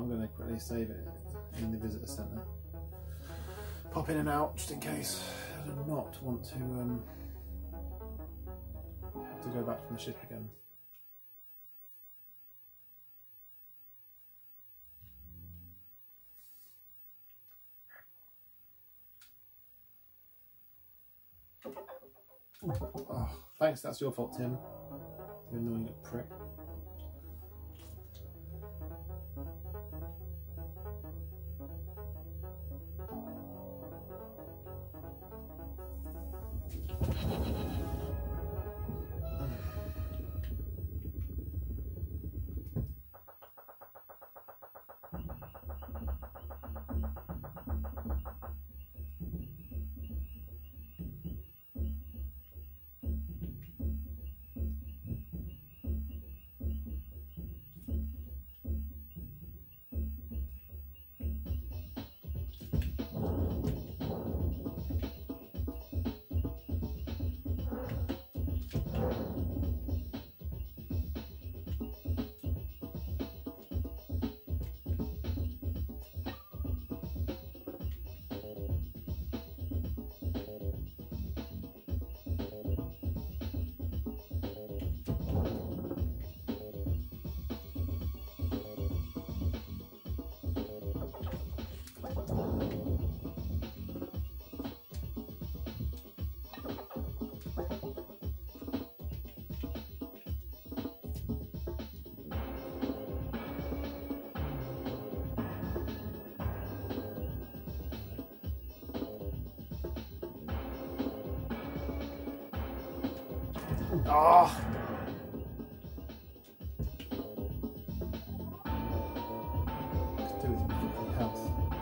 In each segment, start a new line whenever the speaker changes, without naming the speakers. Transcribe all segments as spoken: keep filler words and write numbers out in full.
I'm going to quickly save it in the visitor centre. Pop in and out just in case. I do not want to um, have to go back from the ship again. Oh, thanks, that's your fault, Tim. You annoying little prick. Oh. Let's do with my health.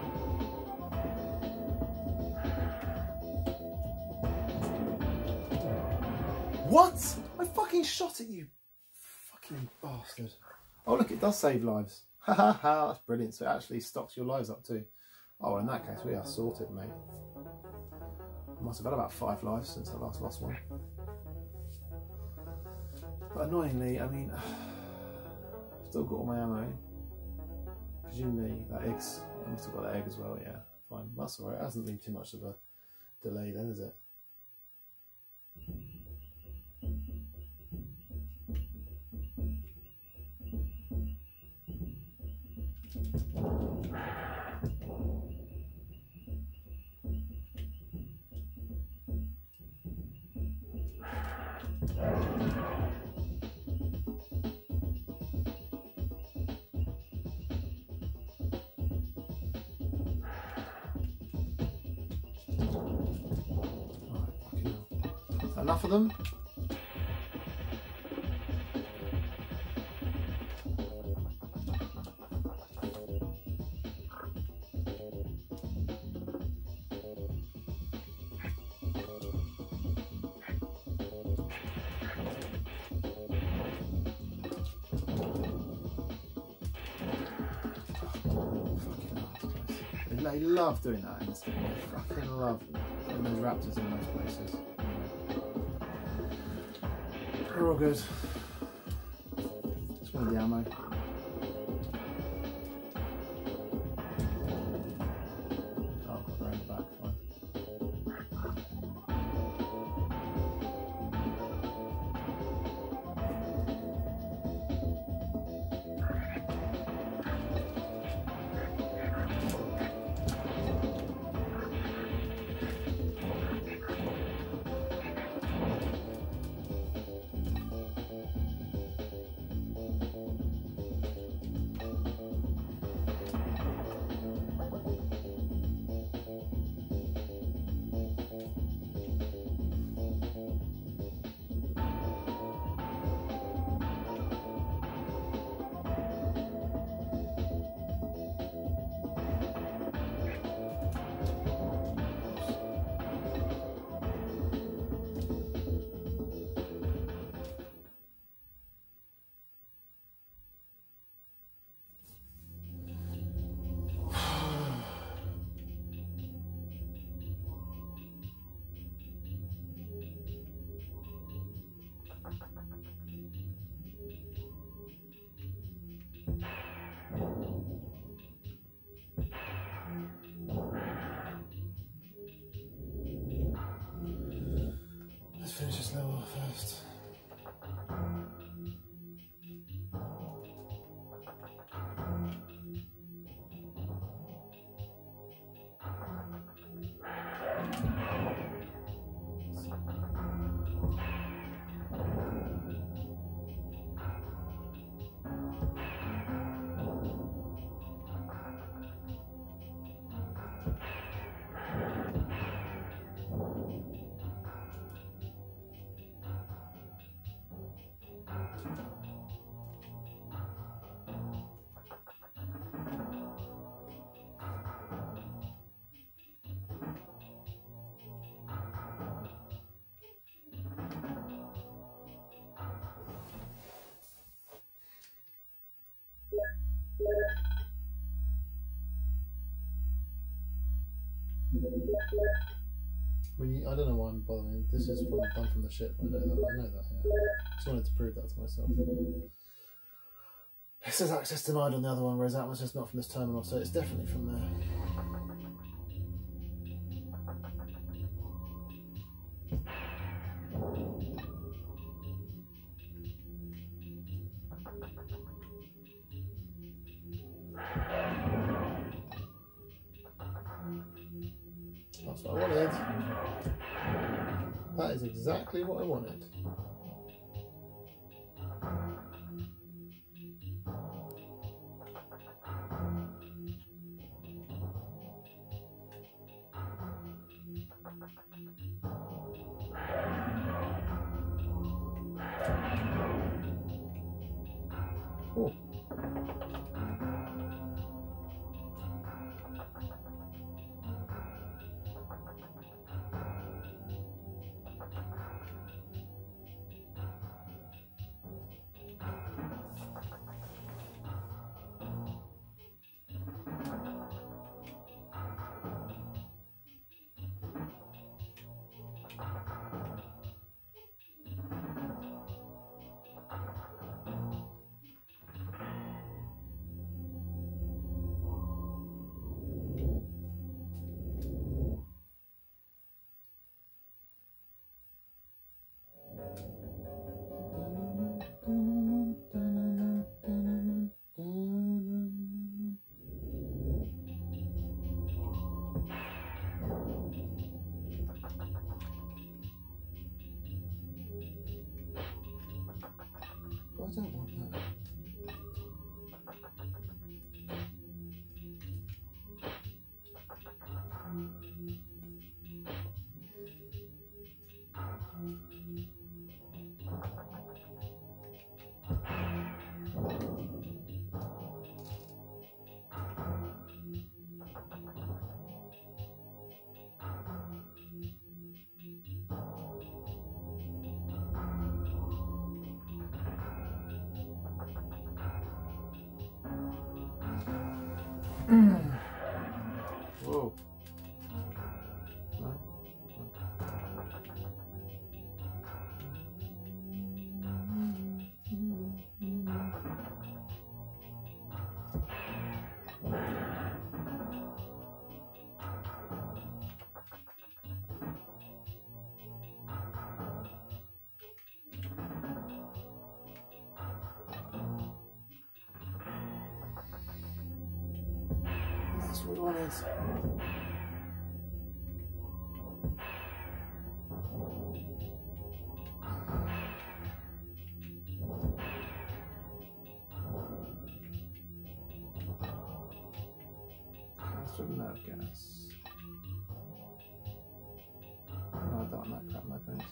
What? I fucking shot at you, fucking bastard. Oh look, it does save lives. Ha ha ha, that's brilliant. So it actually stocks your lives up too. Oh, well, in that case we are sorted, mate. I must have had about five lives since I last lost one. But annoyingly, I mean, I've still got all my ammo. Presumably that egg's, I must have got that egg as well, yeah, fine. That's alright, it hasn't been too much of a delay then, is it? Enough of them? They love doing that in this game. They fucking love putting those raptors in those places. We're all good. Just wanted the ammo. Oh, I've got around the back, fine. Let's finish this level off first. I mean, I don't know why I'm bothering. This is from, done from the ship. I know that. I know that. Yeah. Just wanted to prove that to myself. It says access denied on the other one, whereas that one says not from this terminal, so it's definitely from there. That's what I wanted. That is exactly what I wanted. Cool. I don't want that. Whoa. No? That's what I wanted. Canister of nerve gas. No, I don't want that crap, no thanks.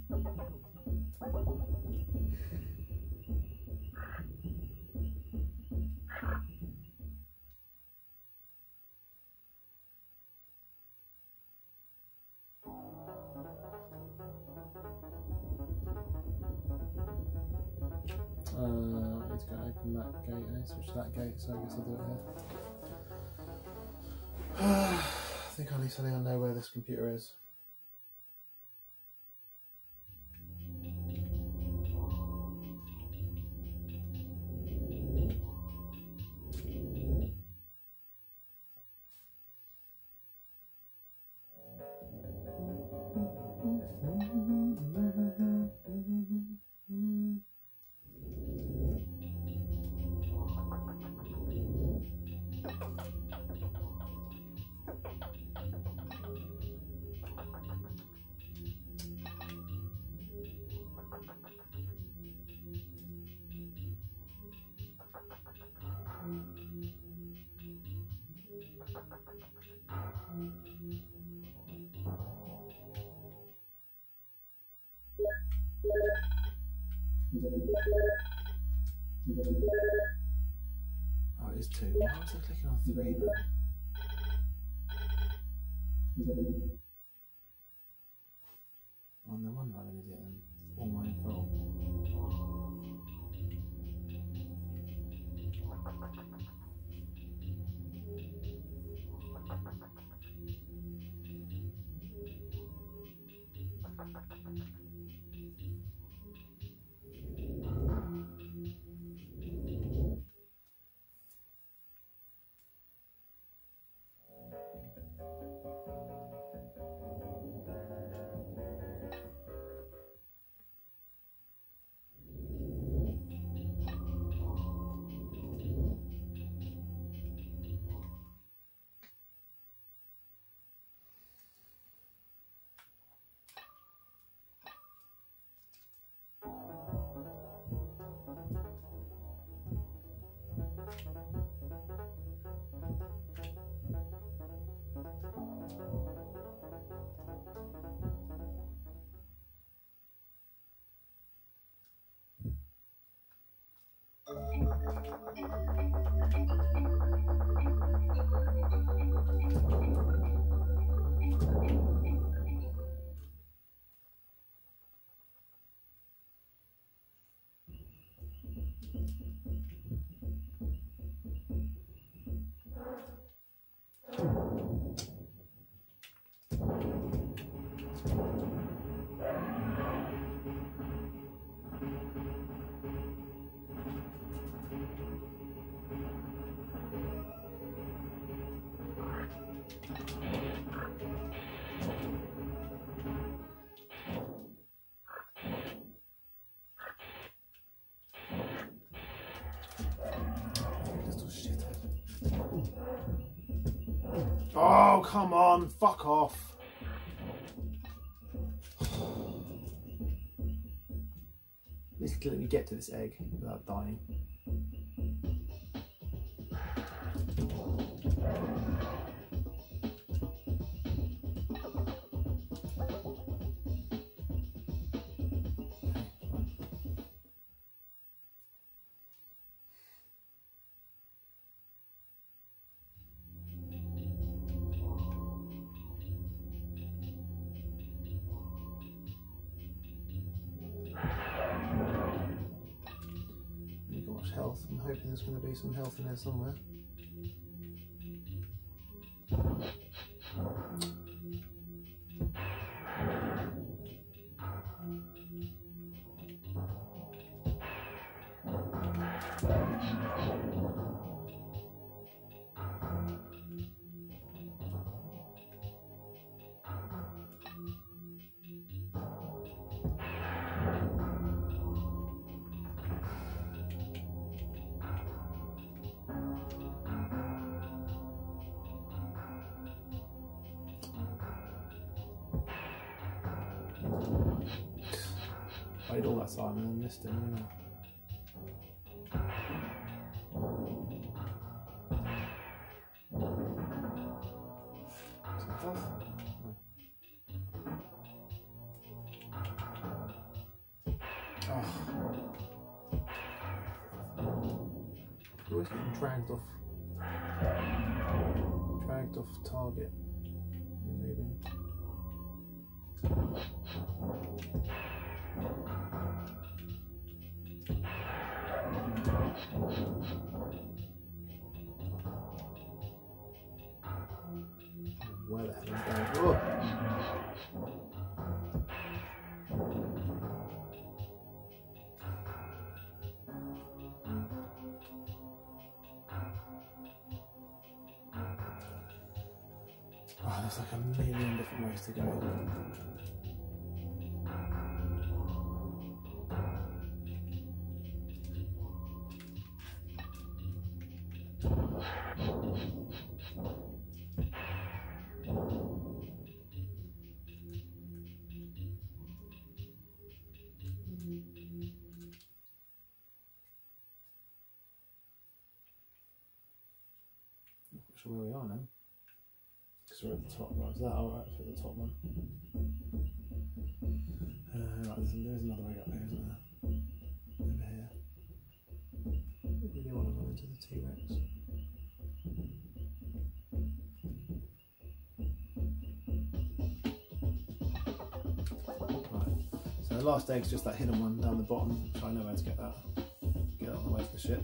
Uh, I need to go open that gate and switch that gate, so I guess I'll do it here. I think at least I think I know where this computer is. Oh, it is two. Why was I clicking on three then? Oh, no wonder I'm an idiot then. All my fault. Oh, come on, fuck off. At least let me get to this egg without dying. Health. I'm hoping there's going to be some health in there somewhere. Played all that time and then missed him, didn't I? Some health? No. You're always getting dragged off. Dragged off target. You're moving. Where the hell is that? Oh. Oh, there's like a million different ways to go. Not sure where we are now. Because we're at the top. Right, is that alright for the top one? Uh, right, there's, there's another way up there, isn't there? Over here. I really want to run into the T-Rex. Right, so the last egg's just that hidden one down the bottom, so I know where to get that. Get that on the way to the ship.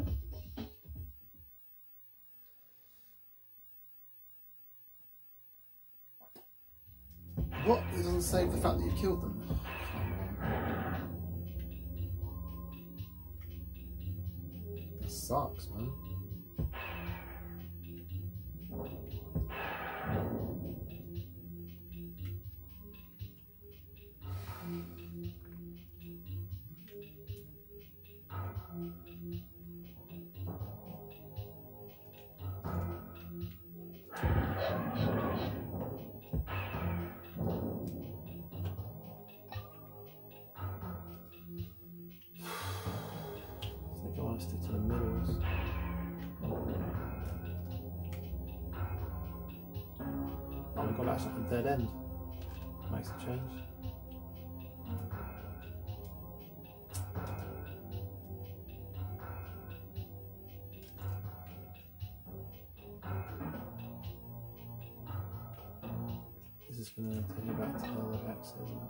What? It doesn't save the fact that you've killed them. Oh, come on. That sucks, man. I want to stick to the middles. Oh my god, that's like a dead end. Makes a change. This is going to take you back to the other X, isn't it?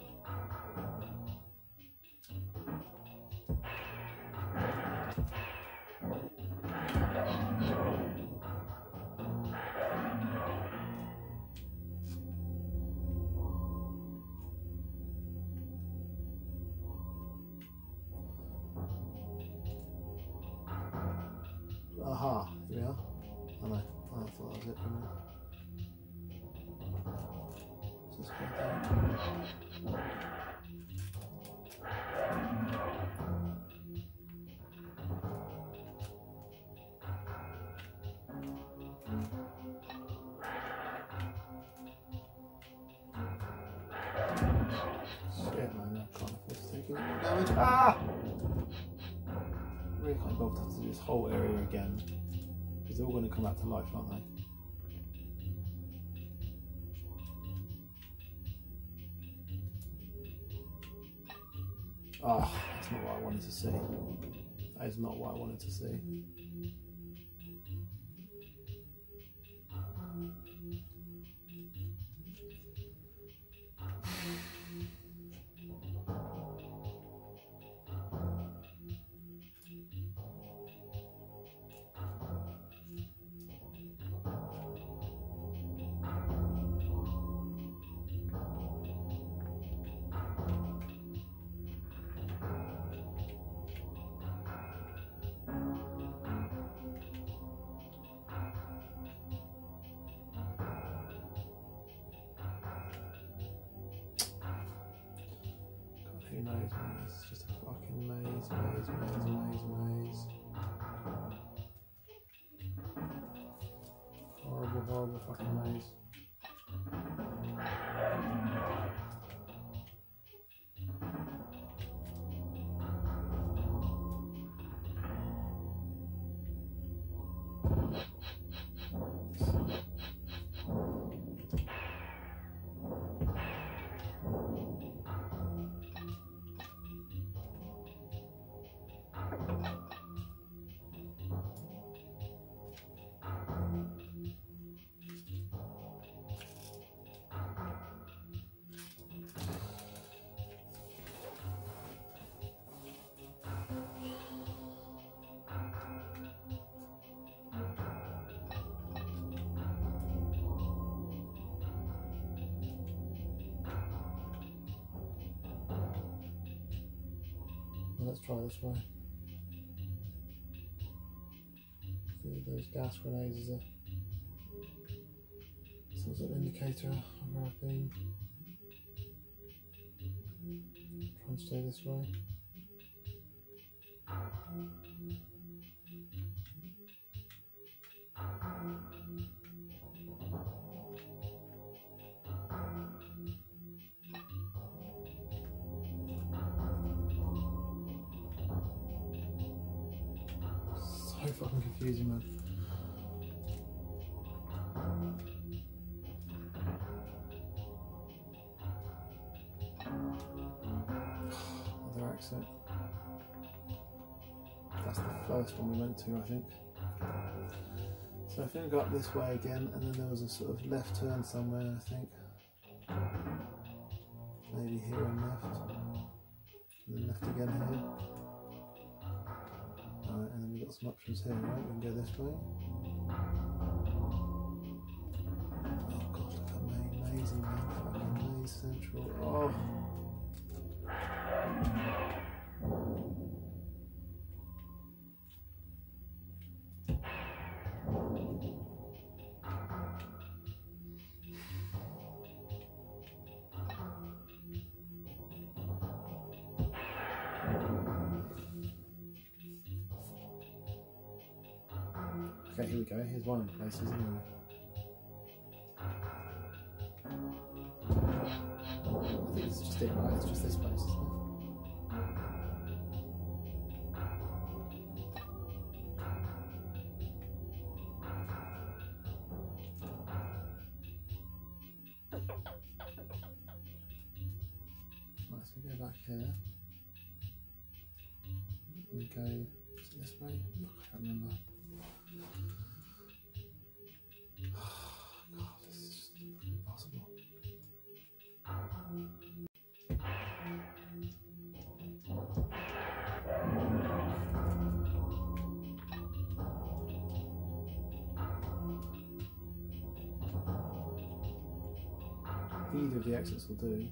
Aha, here we are. Oh no, oh, I thought that was it for me. Just go down. Shit man, I can't afford to take any more damage. Ah! I really can't bother to do this whole area again, because they're all going to come back to life, aren't they? Ah, oh, that's not what I wanted to see. That is not what I wanted to see. Who knows, man? It's just a fucking maze, maze, maze, maze, maze. Horrible, horrible fucking maze. let's try this way. See, those gas grenades is a some sort of indicator of where I've been. Try and stay this way. So fucking confusing, man. Another exit. That's the first one we went to, I think. So I think I got this way again, and then there was a sort of left turn somewhere, I think. Maybe here and left. And then left again here. Alright, and then we've got some options here, right? We can go this way. Oh god, look at Maze, amazing, man. Fucking Maze Central. Oh. Okay, here we go. Here's one of the places, anyway. I think it's just it, right? It's just this place, isn't it? Right, so we go back here. We go, is it this way? I can't remember. God, this is just impossible. Either of the exits will do.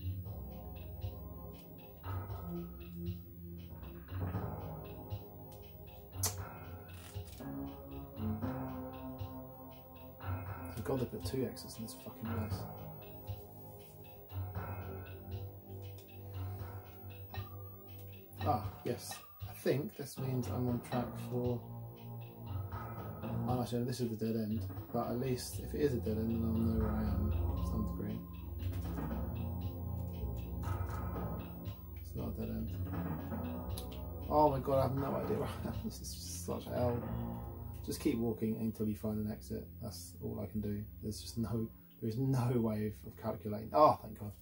God, they put two exits in this fucking place. Ah, yes. I think this means I'm on track for... I'm actually, this is the dead end, but at least if it is a dead end, then I'll know where I am to some degree. It's not a dead end. Oh my god, I have no idea where I am. This is such hell. Just keep walking until you find an exit. That's all I can do. There's just no, there is no way of, of calculating. Oh, thank God.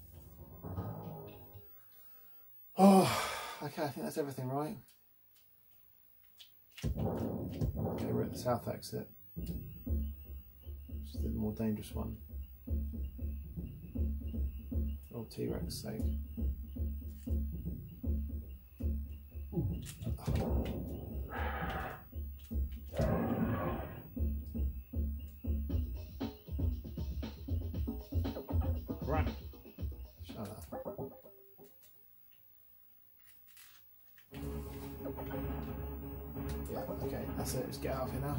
Oh, okay, I think that's everything, right? Okay, we're at the south exit. Which is the more dangerous one. For old T-Rex sake. Oh. Run. Shut up. Yeah, okay, that's it. Just get out of here now.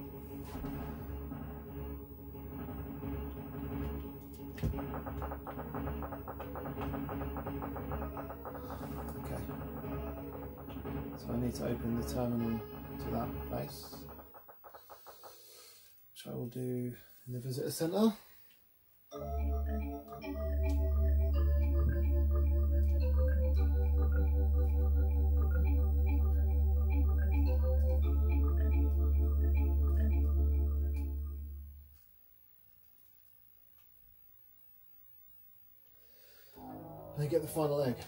Okay. So I need to open the terminal to that place, which I will do in the visitor centre. And then get the final egg.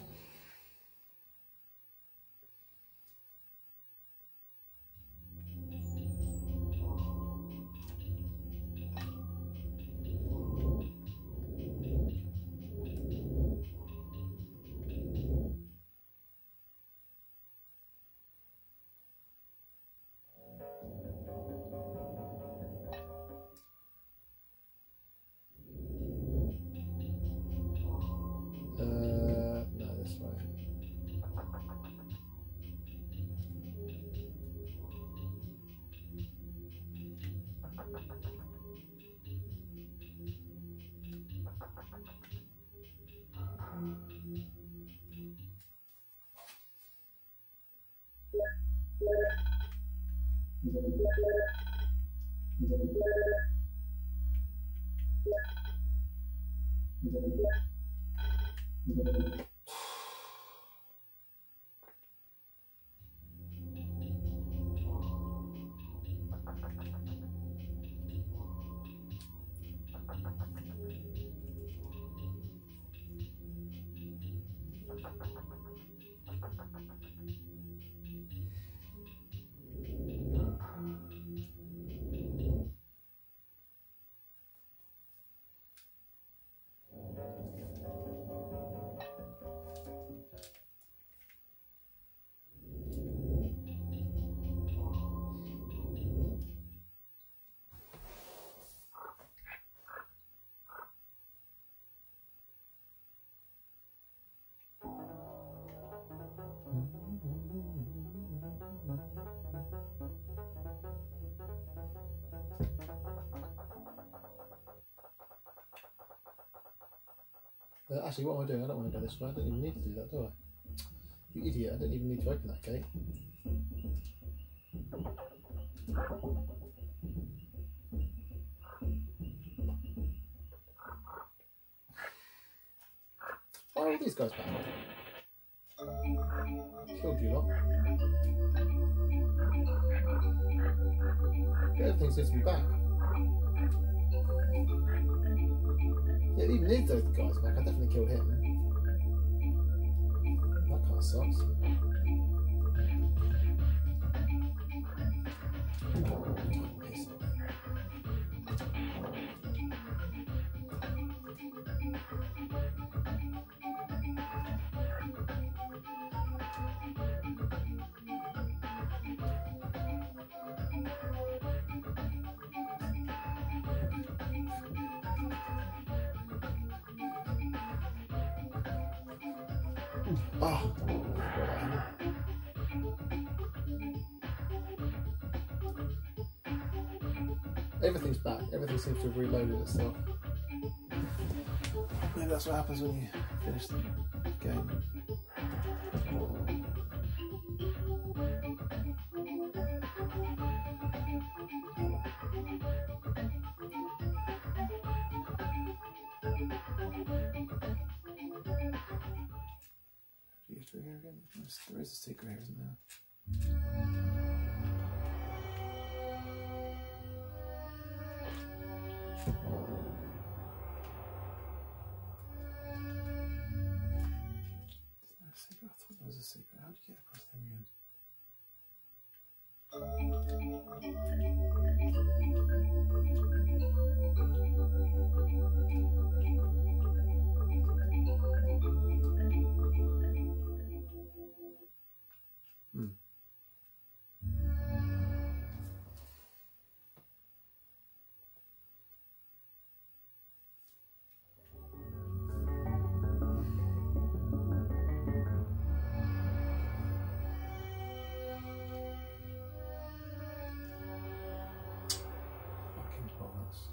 Uh, actually, what am I doing? I don't want to go this way. I don't even need to do that, do I? You idiot, I don't even need to open that gate. Why are all these guys back? Killed you lot. Everything seems to be back. Yeah, even these those guys back. I definitely killed him. That kind of sucks. Piss. Oh. Everything's back. Everything seems to have reloaded itself. Maybe that's what happens when you finish the game. Through here again? There is a secret here, isn't there? Is there a secret? I thought there was a secret. How did you get across there again? Hmm. Fucking bollocks.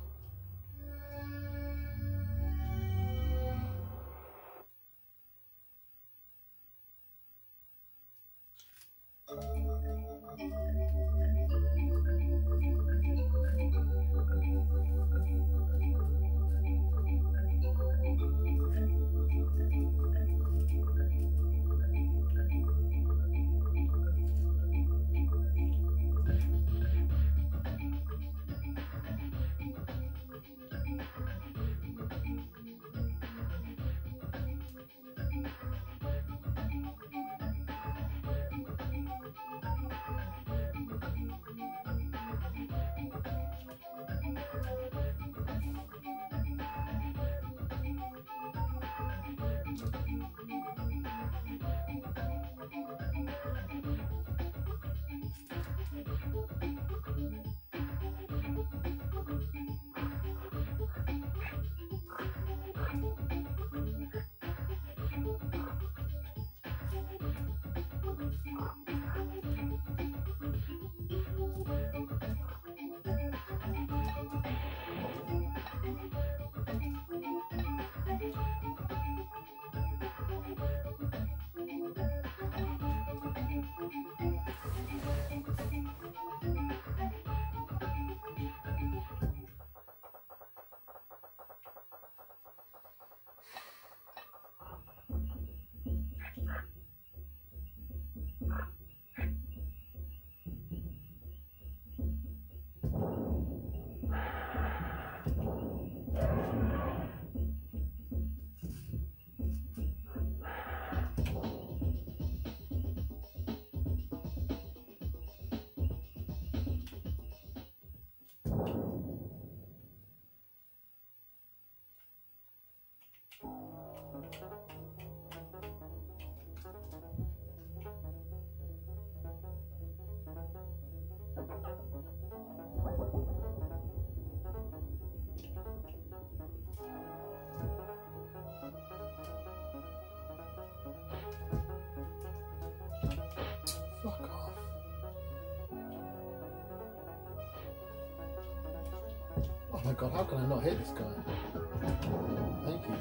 my god, how can I not hit this guy? Thank you.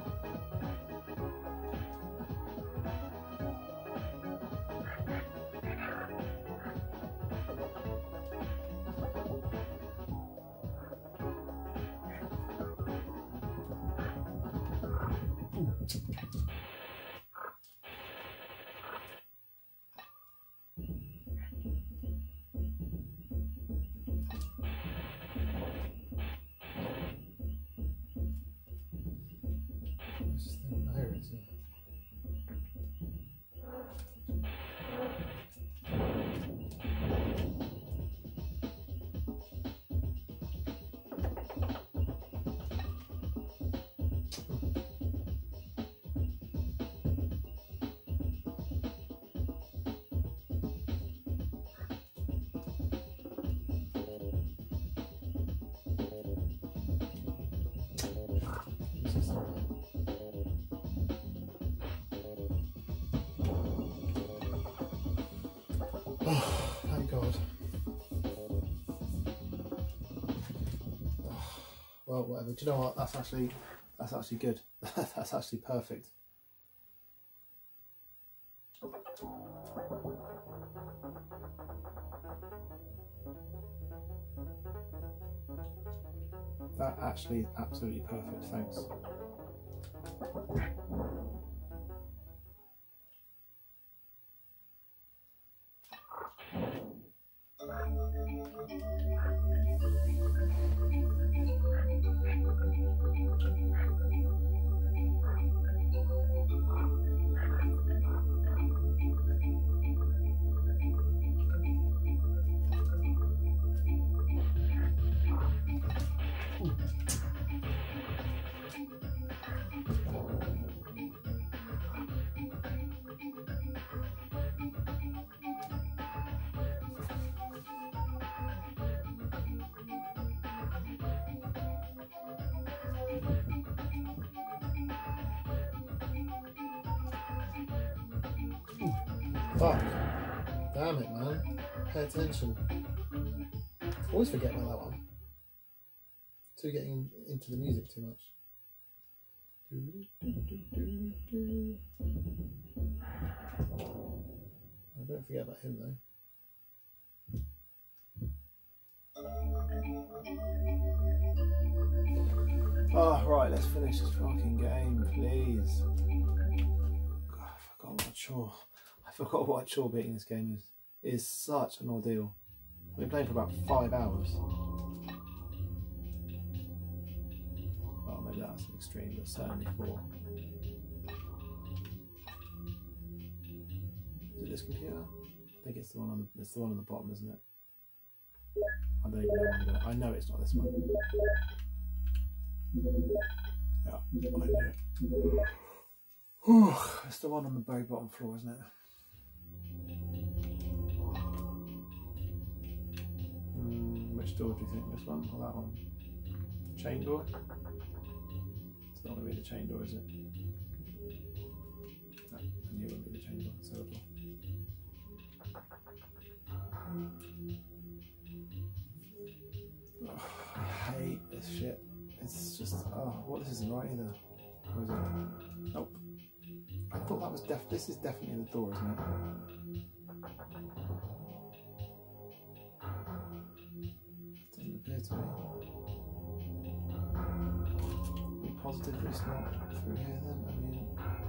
This thing, there it is. Oh, thank God. Oh, well, whatever. Do you know what? That's actually, that's actually good. That's actually perfect. That actually is absolutely perfect. Thanks. Fuck. Damn it, man. Pay attention. Always forget about that one. Too getting into the music too much. I don't forget about him though. Oh, right, let's finish this fucking game, please. God, I forgot what chore. I forgot what chore beating this game is. It is such an ordeal. I've been playing for about five hours. Well, maybe that's an extreme, but certainly four. Is it this computer? I think it's the one on the, it's the one on the bottom, isn't it? I don't even know what I'm doing. I know it's not this one. Yeah, I know. Whew, it's the one on the very bottom floor, isn't it? Mm, which door do you think? This one or that one? Chain door? It's not going to be the chain door, is it? No, I knew it wouldn't be the chain door. It's horrible. Oh, I hate this shit. It's just, oh, what, this isn't right either. Or is it? Nope. I thought that was def, this is definitely the door, isn't it? Doesn't appear to be. Be positive it's not through here then, I mean.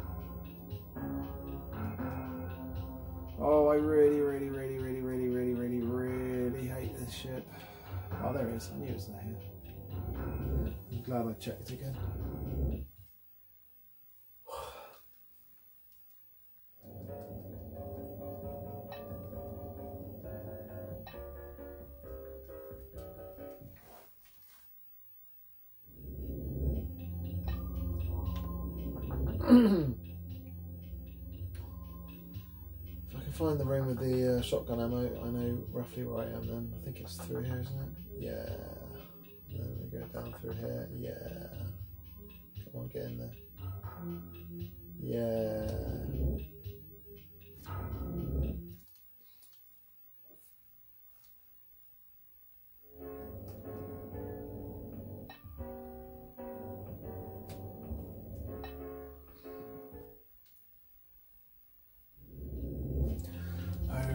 Oh, I really, really, really, really, really, really, really, really hate this shit. Oh, there it is. I knew it was there here. I'm glad I checked again. If I can find the room with the uh, shotgun ammo, I know roughly where I am then. I think it's through here, isn't it? Yeah. Then we go down through here. Yeah. Come on, get in there. Yeah.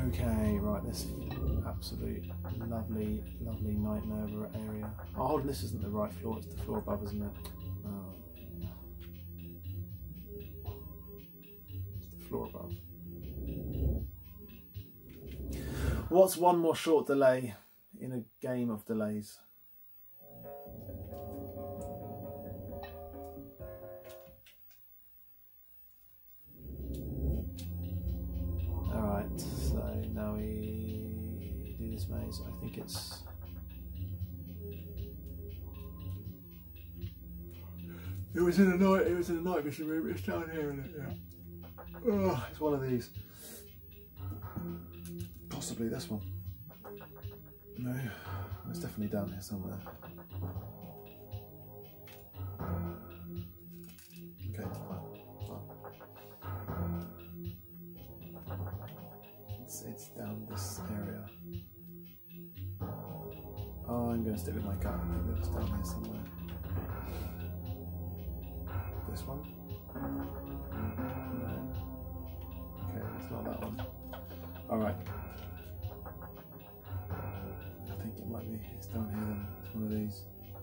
Okay, right, this absolute lovely, lovely nightmare of an area. Oh, hold on, this isn't the right floor, it's the floor above, isn't it? Oh. It's the floor above. What's one more short delay in a game of delays? Alright, so now we do this maze. I think it's... It was in a night, it was in a night vision room, it's down here, isn't it? Yeah. Oh, it's one of these. Possibly this one. No, it's definitely down here somewhere. Okay, it's fine. It's, it's down this area. Oh, I'm going to stick with my gut. I think that it's down here somewhere. This one? No. Okay, it's not that one. Alright. I think it might be, it's down here then. It's one of these.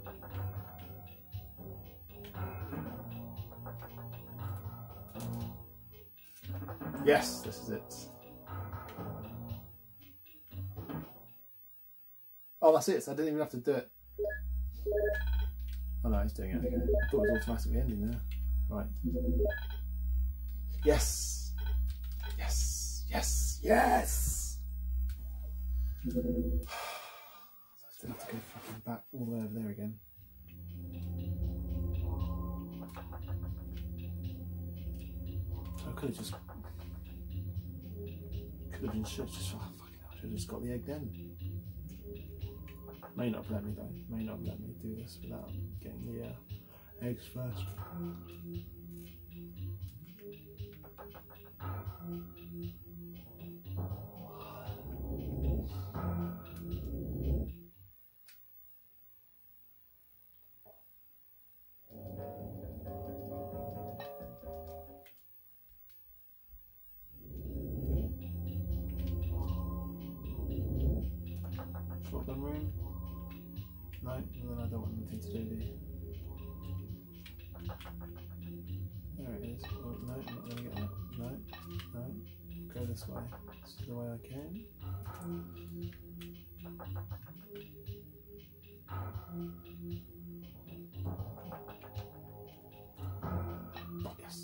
Yes, this is it. Oh, that's it, so I didn't even have to do it. Oh no, he's doing it. Okay. I thought it was automatically ending there. Right. Yes! Yes! Yes! Yes! So I still have to go fucking back all the way over there again. I could have just... Could have been just... just oh, fucking hell, I should have just got the egg then. May not have let me though. May not have let me do this without getting the uh, eggs first. Shotgun room. No, well then I don't want anything to do with you. There it is. Oh, no, I'm not going to get that. No, no. Go this way. This is the way I came. Yes.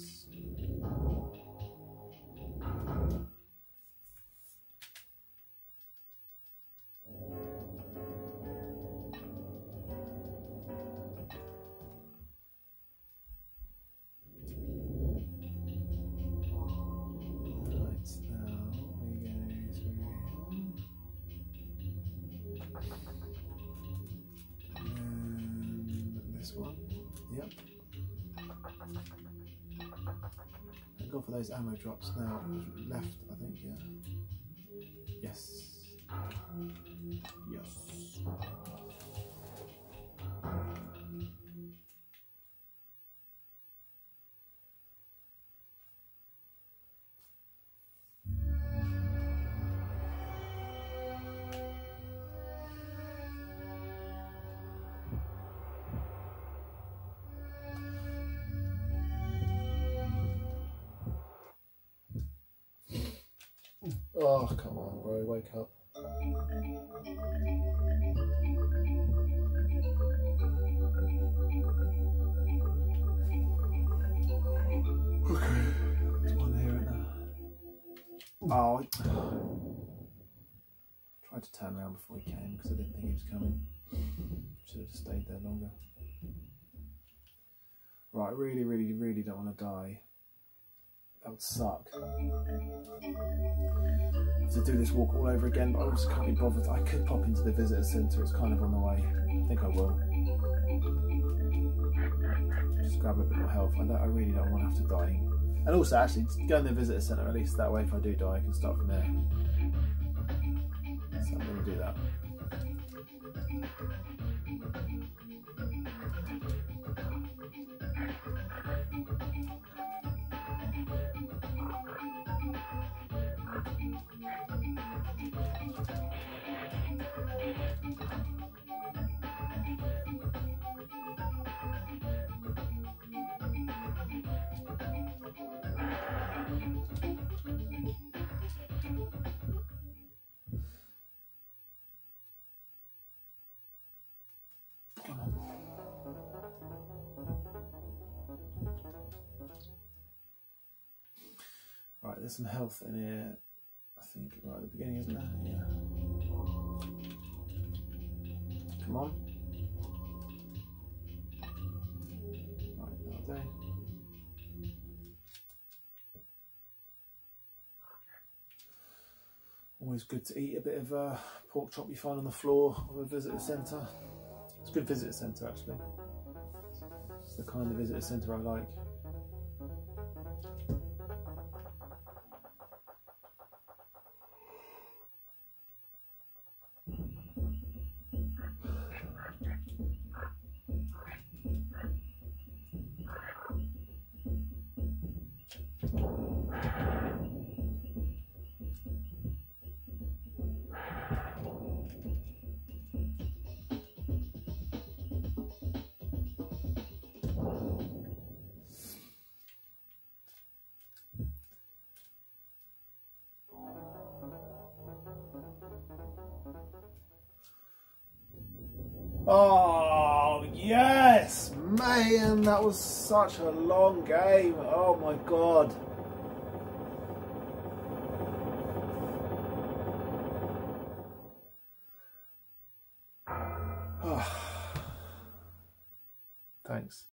One. Yep. And go for those ammo drops now. Left, I think, yeah. Yes. Yes. Oh, come on, bro, wake up. Okay, there's one here and there. Oh, I tried to turn around before he came because I didn't think he was coming. Should have just stayed there longer. Right, I really, really, really don't want to die. That would suck. To do this walk all over again, but I just can't be bothered. I could pop into the visitor centre, it's kind of on the way. I think I will. Just grab a bit more health. I, don't, I really don't want to have to die. And also, actually, go in the visitor centre, at least that way if I do die, I can start from there. So I'm going to do that. there's some health in here, I think, right at the beginning, isn't there? Yeah. Come on. Right, that'll do. Always good to eat a bit of uh, pork chop you find on the floor of a visitor centre. It's a good visitor centre actually. It's the kind of visitor centre I like. Oh yes, man, that was such a long game. Oh my god. Thanks.